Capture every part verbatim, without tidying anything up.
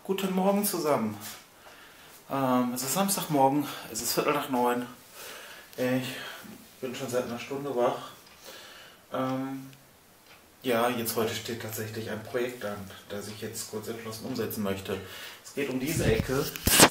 Guten Morgen zusammen. Ähm, es ist Samstagmorgen, es ist Viertel nach neun. Ich bin schon seit einer Stunde wach. Ähm, ja, jetzt heute steht tatsächlich ein Projekt an, das ich jetzt kurz entschlossen umsetzen möchte. Es geht um diese Ecke.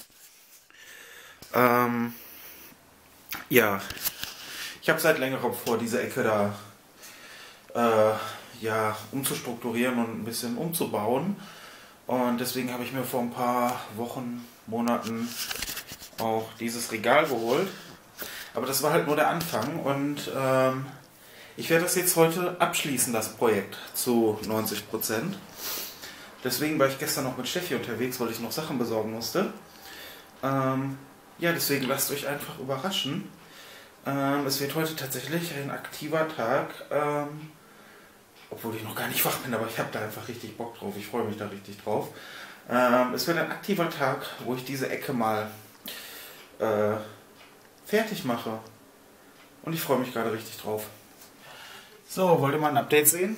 Ähm, ja, ich habe seit längerem vor, diese Ecke da äh, ja, umzustrukturieren und ein bisschen umzubauen. Und deswegen habe ich mir vor ein paar Wochen, Monaten auch dieses Regal geholt. Aber das war halt nur der Anfang und ähm, ich werde das jetzt heute abschließen, das Projekt, zu neunzig Prozent. Deswegen war ich gestern noch mit Steffi unterwegs, weil ich noch Sachen besorgen musste. Ähm, ja, deswegen lasst euch einfach überraschen. Ähm, es wird heute tatsächlich ein aktiver Tag. Ähm, Obwohl ich noch gar nicht wach bin, aber ich habe da einfach richtig Bock drauf. Ich freue mich da richtig drauf. Ähm, es wird ein aktiver Tag, wo ich diese Ecke mal äh, fertig mache. Und ich freue mich gerade richtig drauf. So, wollt ihr mal ein Update sehen?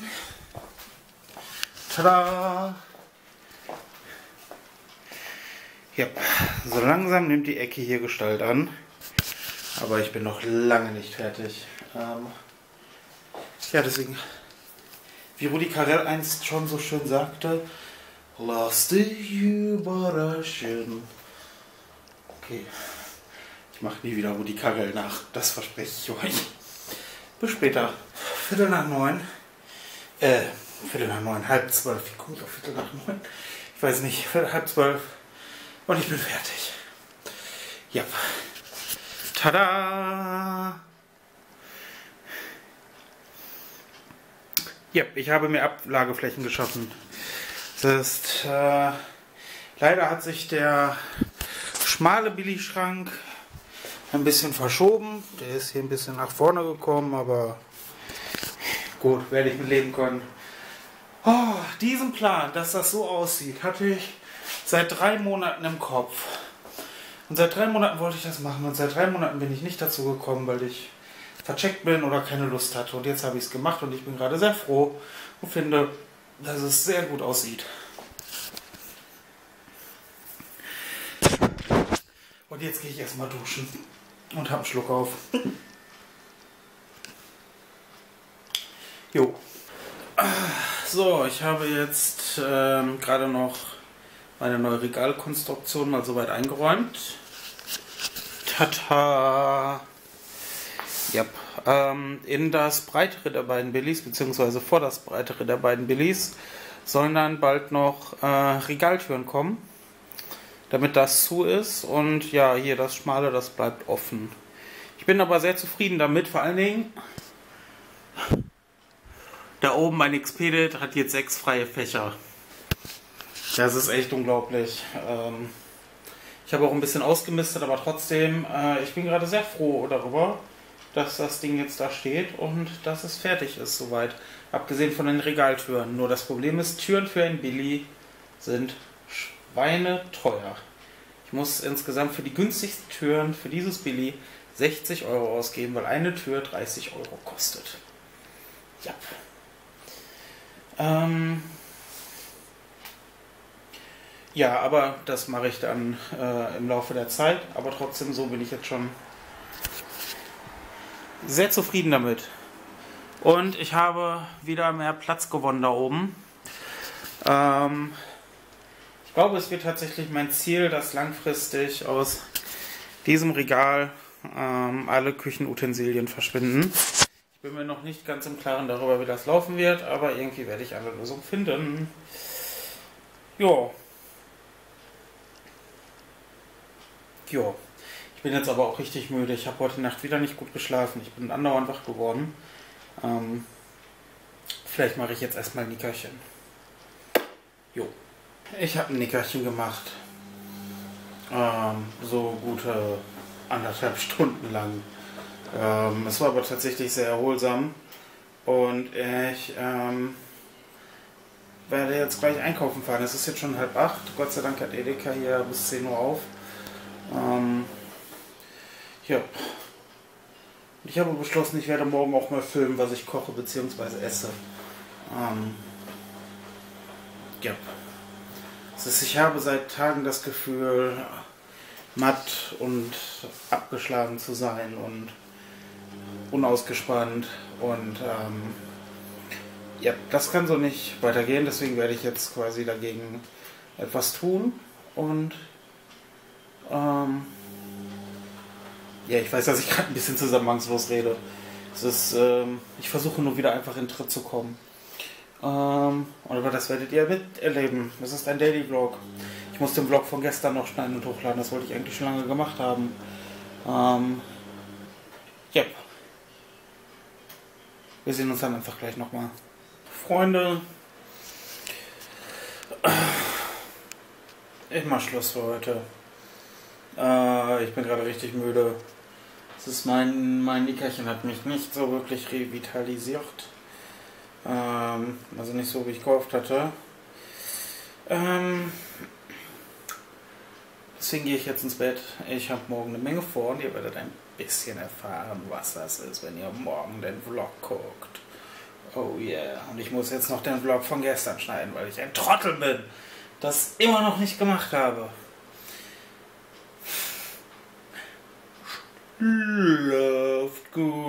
Tada! Ja, so langsam nimmt die Ecke hier Gestalt an. Aber ich bin noch lange nicht fertig. Ähm, ja, deswegen... Wie Rudi Carrell einst schon so schön sagte, lass dich überraschen. Okay, ich mache nie wieder Rudi Carrell nach, das verspreche ich euch. Bis später. Viertel nach neun. Äh, Viertel nach neun, halb zwölf. Wie komme ich auf Viertel nach neun? Ich weiß nicht, Viertel, halb zwölf. Und ich bin fertig. Ja. Tada! Ja, ich habe mir Ablageflächen geschaffen. Das ist, äh, leider hat sich der schmale Billigschrank ein bisschen verschoben. Der ist hier ein bisschen nach vorne gekommen, aber gut, werde ich mit leben können. Oh, diesen Plan, dass das so aussieht, hatte ich seit drei Monaten im Kopf. Und seit drei Monaten wollte ich das machen und seit drei Monaten bin ich nicht dazu gekommen, weil ich vercheckt bin oder keine Lust hatte. Und jetzt habe ich es gemacht und ich bin gerade sehr froh und finde, dass es sehr gut aussieht. Und jetzt gehe ich erstmal duschen und habe einen Schluck auf. Jo. So, ich habe jetzt ähm, gerade noch meine neue Regalkonstruktion mal soweit eingeräumt. Tata! Ja, ähm, in das breitere der beiden Billies, beziehungsweise vor das breitere der beiden Billies, sollen dann bald noch äh, Regaltüren kommen, damit das zu ist. Und ja, hier das Schmale, das bleibt offen. Ich bin aber sehr zufrieden damit, vor allen Dingen, da oben mein Expedit hat jetzt sechs freie Fächer. Das ist echt unglaublich. Ähm, ich habe auch ein bisschen ausgemistet, aber trotzdem, äh, ich bin gerade sehr froh darüber, dass das Ding jetzt da steht und dass es fertig ist soweit. Abgesehen von den Regaltüren. Nur das Problem ist, Türen für ein Billy sind schweineteuer. Ich muss insgesamt für die günstigsten Türen für dieses Billy sechzig Euro ausgeben, weil eine Tür dreißig Euro kostet. Ja. Ähm ja, aber das mache ich dann äh, im Laufe der Zeit. Aber trotzdem, so bin ich jetzt schon sehr zufrieden damit. Und ich habe wieder mehr Platz gewonnen da oben. Ähm, ich glaube, es wird tatsächlich mein Ziel, dass langfristig aus diesem Regal ähm, alle Küchenutensilien verschwinden. Ich bin mir noch nicht ganz im Klaren darüber, wie das laufen wird, aber irgendwie werde ich eine Lösung finden. Jo. Jo. Ich bin jetzt aber auch richtig müde. Ich habe heute Nacht wieder nicht gut geschlafen. Ich bin andauernd wach geworden. Ähm, vielleicht mache ich jetzt erstmal ein Nickerchen. Jo. Ich habe ein Nickerchen gemacht. Ähm, so gute anderthalb Stunden lang. Ähm, es war aber tatsächlich sehr erholsam. Und ich ähm, werde jetzt gleich einkaufen fahren. Es ist jetzt schon halb acht. Gott sei Dank hat Edeka hier bis zehn Uhr auf. Ähm, Ja. Ich habe beschlossen, ich werde morgen auch mal filmen, was ich koche bzw. esse. Ähm, ja. Es ist, ich habe seit Tagen das Gefühl, matt und abgeschlagen zu sein und unausgespannt und ähm, ja, das kann so nicht weitergehen, deswegen werde ich jetzt quasi dagegen etwas tun und ähm, ja, ich weiß, dass ich gerade ein bisschen zusammenhangslos rede. Es ist, ähm, ich versuche nur wieder einfach in Tritt zu kommen. Ähm, und aber das werdet ihr miterleben. Das ist ein Daily Vlog. Ich muss den Vlog von gestern noch schneiden und hochladen. Das wollte ich eigentlich schon lange gemacht haben. Ähm, ja. Wir sehen uns dann einfach gleich nochmal. Freunde, ich mach Schluss für heute. Äh, ich bin gerade richtig müde. Das ist mein, mein Nickerchen hat mich nicht so wirklich revitalisiert. Ähm, also nicht so, wie ich gehofft hatte. Ähm, deswegen gehe ich jetzt ins Bett. Ich habe morgen eine Menge vor und ihr werdet ein bisschen erfahren, was das ist, wenn ihr morgen den Vlog guckt. Oh yeah. Und ich muss jetzt noch den Vlog von gestern schneiden, weil ich ein Trottel bin, das immer noch nicht gemacht habe. Schlaft gut.